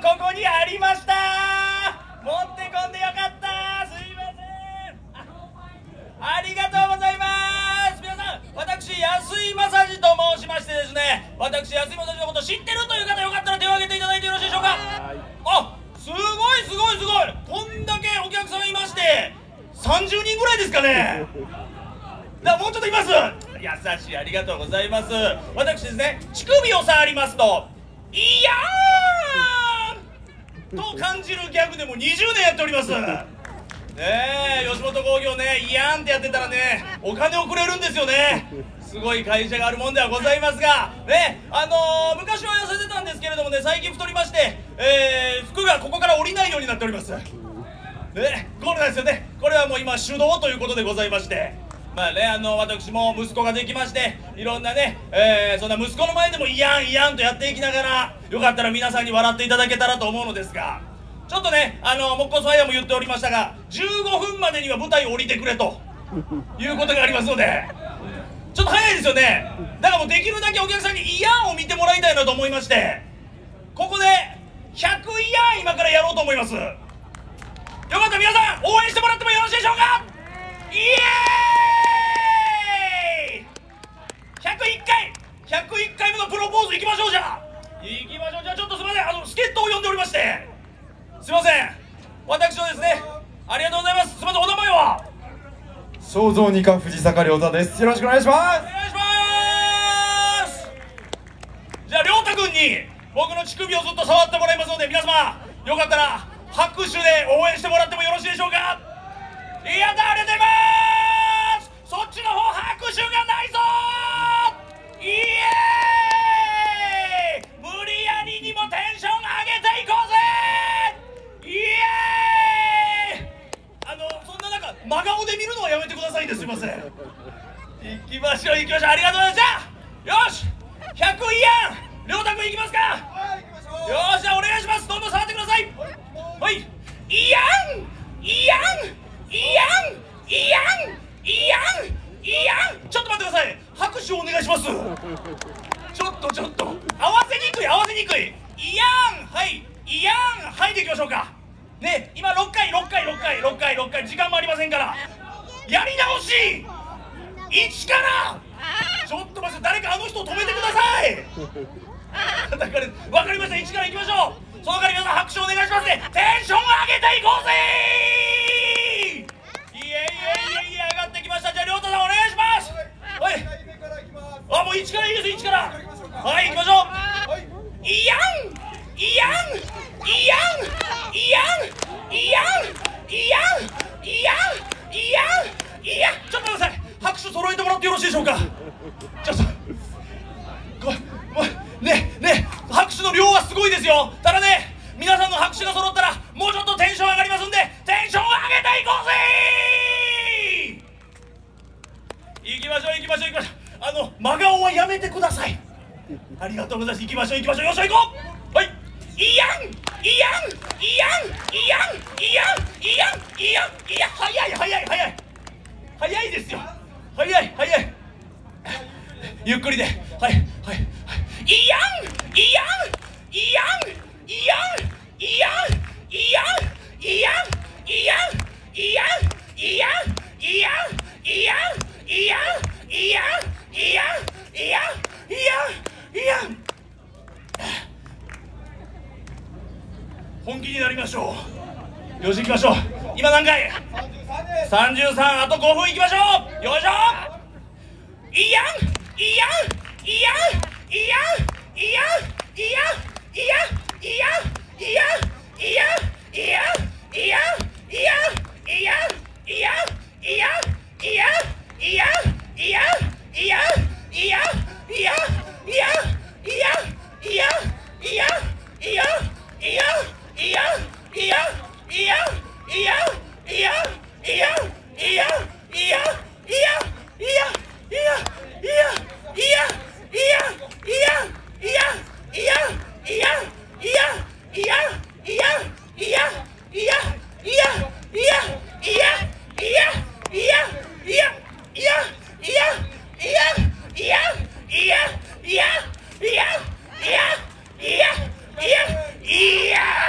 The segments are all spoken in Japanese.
ここにありました。持ってこんでよかった。すいません。ありがとうございます。皆さん、私安井正治と申しましてですね、私安井正治のこと知ってるという方、よかったら手を挙げていただいてよろしいでしょうか。あ、すごいすごいすごい。こんだけお客さんいまして30人ぐらいですかね。もうちょっといます。優しい、ありがとうございます。私ですね、乳首を触りますと「いやーん!」と感じるギャグでも20年やっております。ねえ、吉本興業ね、いやーんってやってたらね、お金をくれるんですよね。すごい会社があるもんではございますがね、昔は痩せてたんですけれどもね、最近太りまして、服がここから降りないようになっております。ね、これなんですよね。これはもう今手動ということでございまして、まあね、私も息子ができまして、いろんなね、そんな息子の前でもいやんいやんとやっていきながら、よかったら皆さんに笑っていただけたらと思うのですが、ちょっとね、モッコスファイヤーも言っておりましたが、15分までには舞台を降りてくれということがありますので、ちょっと早いですよね。だからもうできるだけお客さんにいやんを見てもらいたいなと思いまして、ここで100いやん今からやろうと思います。よかったら皆さん応援してもらってもよろしいでしょうか。イエーイ101回目のプロポーズいきましょう。じゃあ行きましょう。じゃあちょっとすみません、助っ人を呼んでおりまして、すいません、私はですね、ありがとうございます。すみません、お名前は肖像2課藤坂亮太です。よろしくお願いします。 お願いします。じゃあ亮太君に僕の乳首をずっと触ってもらいますので、皆様よかったら拍手で応援してもらってもよろしいでしょうか。やった、ありがとうございます。そっちの方拍手がないぞ。イエーイ。無理やりにもテンション上げていこうぜ。イエーイ。そんな中真顔で見るのはやめてくださいね。すいません。行きましょう行きましょう。ありがとうございました。よし、100いやん、亮太君行きますか。よし、じゃあお願いします。どんどん触ってください。はい、いやんいやんいやんいやんいやんいやん。ちょっと待ってください。拍手をお願いします。ちょっと合わせにくい。いやん、はい、いやん、はいでいきましょうかね。今6回時間もありませんからやり直し1から。ちょっと待って、誰かあの人を止めてください。分かりました。1からいきましょう。その代わり皆さん拍手お願いしますね。テンション上げていこうぜ。いえ上がってきました。じゃあ亮太さんお願いします。はい、あ、もう1からいいです。1から、はい、行きましょう。いやんいやんいやんいやんいやんいやんいやんいやんいやん。ちょっと待ってください。拍手揃えてもらってよろしいでしょうか。ちょっとね拍手の量はすごいですよ。ただね、皆さんの拍手が揃ったらもうちょっとテンション上がりますんで、テンション上げていこうぜ。行きましょう。真顔はやめてください。ありがとうございます。行きましょう。よっしゃ行こう。はい、いやん早いですよ。早いゆっくりで、はい、いやん本気になりましょう。よし行きましょう。今何回？33。あと5分行きましょう。よいしょ。いやんいや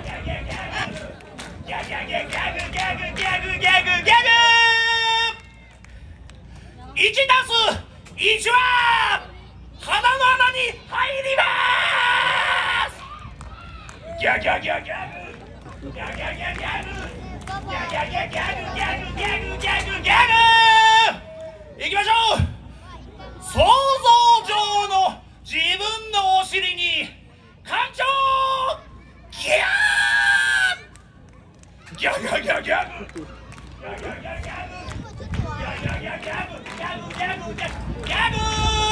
1+1は鼻の穴に入ります。ギャギャギャギャグギャギャギャギャグギャギャギャギャグギャグギャグギャグギャグ。いきましょう。想像上の自分のお尻に感情ギャーギャギャギャギャグギャギャギャギャグギャギャギャギャグギャギャギャギャグギャグギャグ。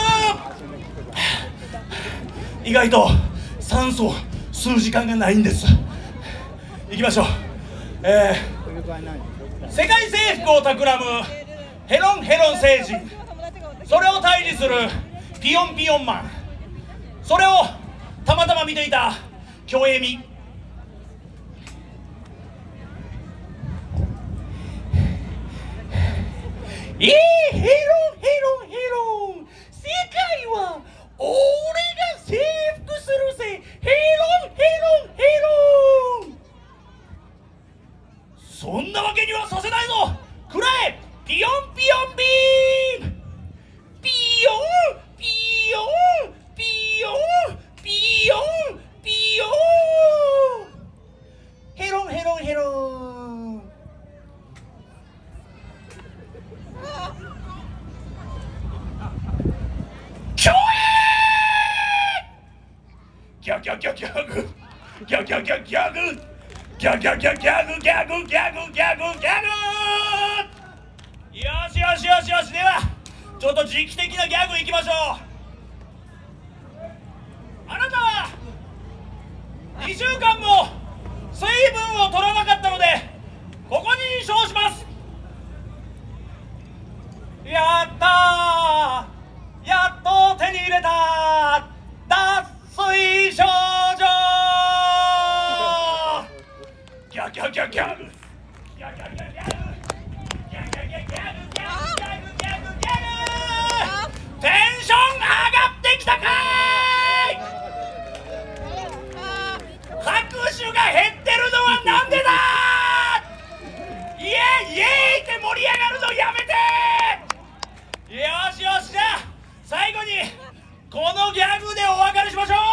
意外と酸素吸う時間がないんです。いきましょう。世界征服を企むヘロンヘロン星人、それを退治するピヨンピヨンマン、それをたまたま見ていた京エミ。ヘロンヘロンヘロン、世界は俺が征服するぜ。ヘロンヘロンヘロン。そんなわけにはさせないぞ。くらえピヨンピヨンビーム。ピヨンピヨンピヨンピヨンピヨン。ヘロンヘロンヘロン。キョエーギャギャギャギャグギャギャギャギャグギャギャギャギャグギャグギャグギャグギャグ。よしよしよしよし。ではちょっと時期的なギャグいきましょう。あなたは2週間も水分を取らなかったのでここに称します。やったー、やっと手に入れた脱水症状。ギャギャギャギャグギャギャギャギャグギャギャギャギャグギャグギャグギャグギャグギャグギャグ。テンション上がってきたかーい。拍手が減ってるのはなんでだー。イエーイイエーイって盛り上がるのやめてー。よしよし、じゃあ最後にこのギャグでお別れしましょう。